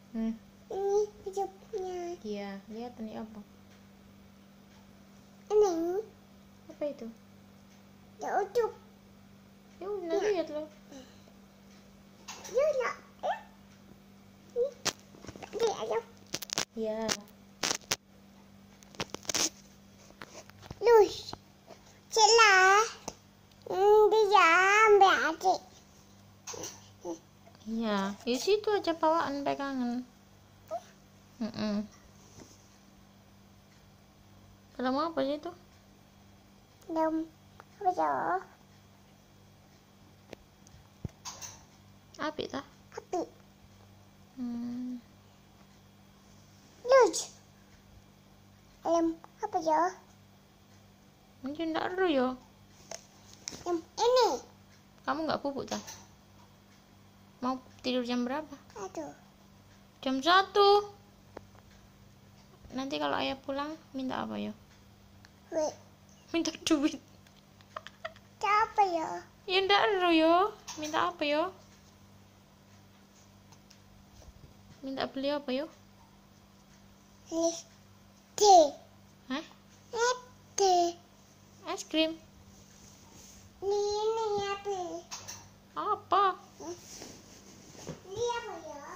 Ini hidupnya. Iya, lihat ini apa? Ini Apa itu? ya utup. Ya udah lihat loh. Ya ya. Ini ayo. Iya. Lus. Celah. Dia ambil adik. Iya, di situ aja bawaan pegangan. Kalau mau apa sih itu? Dom. Apa ya? Api tah? Api. Hmm. Lus. Apa ya? Mungkin ndak ru yo. Ini. Kamu nggak pupuk tah? Mau tidur jam berapa? Aduh. Jam 1. Nanti kalau ayah pulang minta apa yo? Wait. Minta duit. Apa ya? Ya ndak ru yo. Minta apa yo? Minta beli apa yo? Teh. Hah? Teh. Es krim. Ini apa? Apa? Ini apa ya?